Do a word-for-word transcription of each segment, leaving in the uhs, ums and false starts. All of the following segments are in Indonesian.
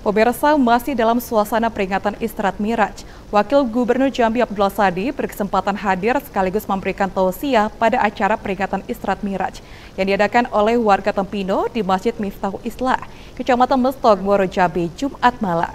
Pemirsa, masih dalam suasana peringatan Isra Mi'raj, Wakil Gubernur Jambi Abdullah Sadi berkesempatan hadir sekaligus memberikan tausiah pada acara peringatan Isra Mi'raj yang diadakan oleh warga Tempino di Masjid Miftahul Islah, Kecamatan Mestog, Muaro Jambi, Jumat malam.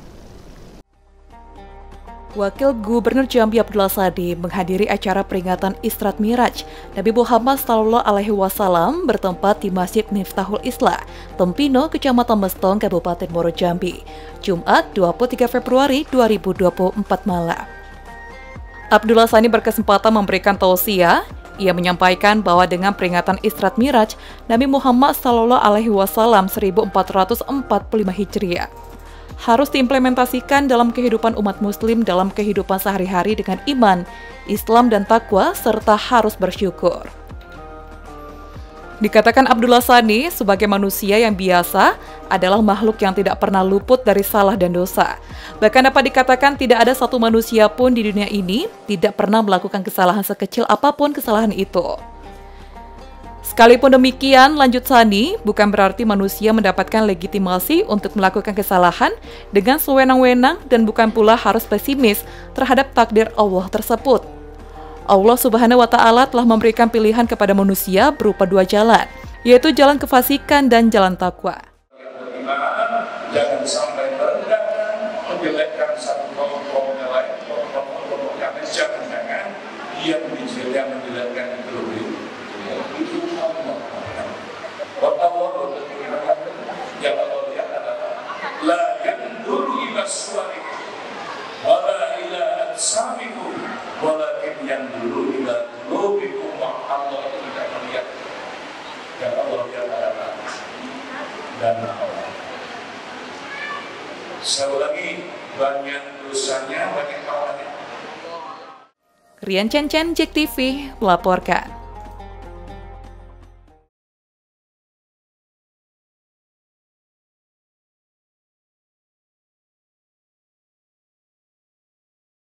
Wakil Gubernur Jambi Abdullah Sadi menghadiri acara peringatan Isra Mi'raj Nabi Muhammad Sallallahu Alaihi Wasallam bertempat di Masjid Miftahul Islah, Tempino, Kecamatan Mestong, Kabupaten Muaro Jambi, Jumat dua puluh tiga Februari dua ribu dua puluh empat malam. Abdullah Sadi berkesempatan memberikan tausiah. Ia menyampaikan bahwa dengan peringatan Isra Mi'raj Nabi Muhammad Sallallahu Alaihi Wasallam seribu empat ratus empat puluh lima Hijriah harus diimplementasikan dalam kehidupan umat muslim dalam kehidupan sehari-hari dengan iman, Islam dan takwa, serta harus bersyukur. Dikatakan Abdullah Sadi, sebagai manusia yang biasa, adalah makhluk yang tidak pernah luput dari salah dan dosa. Bahkan dapat dikatakan tidak ada satu manusia pun di dunia ini tidak pernah melakukan kesalahan sekecil apapun kesalahan itu. Sekalipun demikian, lanjut Sadi, bukan berarti manusia mendapatkan legitimasi untuk melakukan kesalahan dengan sewenang-wenang dan bukan pula harus pesimis terhadap takdir Allah tersebut. Allah Subhanahu wa Ta'ala telah memberikan pilihan kepada manusia berupa dua jalan, yaitu jalan kefasikan dan jalan takwa. Jangan sampai merendahkan, menjelekkan satu kaum yang lain, kaum-kaum yang lain, jangan-jangan dia menjelekkan menjelekkan itu lebih. Itu Allah. Allah yang Allah lihat adalah la yanzuru ila suwarikum wala ila ajsamikum walakin yanzuru ila qulubikum. Allah tidak melihat, yang Allah lihat adalah dan Allah. Sekali lagi, banyak dosanya, banyak kawannya. Rian Chen Chen, Jek T V, melaporkan.